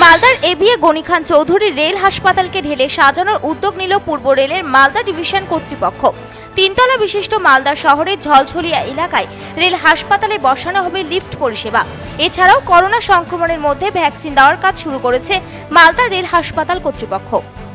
মালদার A B A Ghani Khan Chowdhury rail হাসপাতালকে ঢেলে সাজানোর উদ্যোগ নিল পূর্ব রেলের মালদা ডিভিশন কর্তৃপক্ষ। তিনতলা বিশিষ্ট মালদা শহরের ঝলঝলিয়া এলাকায় রেল হাসপাতালে বসানো হবে লিফট পরিষেবা। এছাড়াও করোনা সংক্রমণের মধ্যে ভ্যাকসিন দেওয়ার কাজ শুরু করেছে মালদা রেল হাসপাতাল কর্তৃপক্ষ।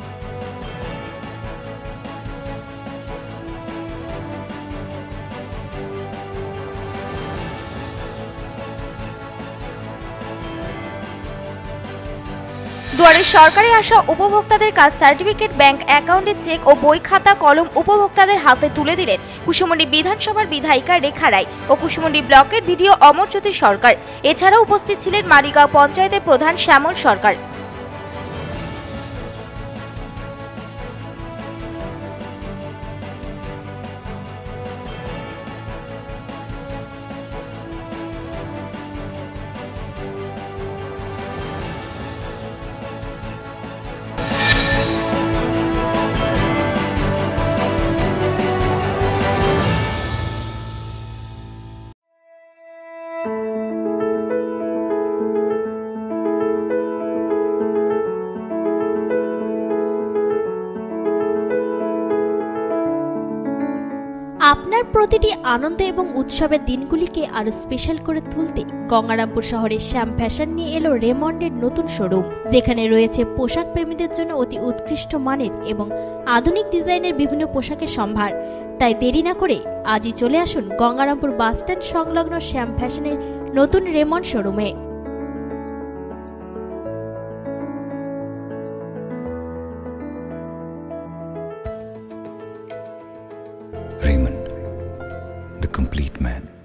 দুয়ারে সরকারে আসা উপভোক্তাদের কাছ সার্টিফিকেট, ব্যাংক অ্যাকাউন্টের চেক ও বই খাতা কলম উপভোক্তাদের হাতে তুলে দিলেন কুসুমুন্ডি বিধানসভার বিধায়িকা রেখা রায় ও কুসুমুন্ডি ব্লকের ভিডিও অমরজ্যোতি সরকার। এছাড়াও উপস্থিত ছিলেন মালিগাঁও পঞ্চায়েতের প্রধান শ্যামল সরকার। আপনার প্রতিটি আনন্দ এবং উৎসবের দিনগুলিকে আরো স্পেশাল করে তুলতে গঙ্গারামপুর শহরে শ্যাম ফ্যাশন নিয়ে এলো রেমন্ডের নতুন শোরুম, যেখানে রয়েছে পোশাক প্রেমীদের জন্য অতি উৎকৃষ্ট মানের এবং আধুনিক ডিজাইনের বিভিন্ন পোশাকের সম্ভার। তাই দেরি না করে আজই চলে আসুন গঙ্গারামপুর বাসস্ট্যান্ড সংলগ্ন শ্যাম ফ্যাশনের নতুন রেমন্ড শোরুমে। Raymond, the complete man.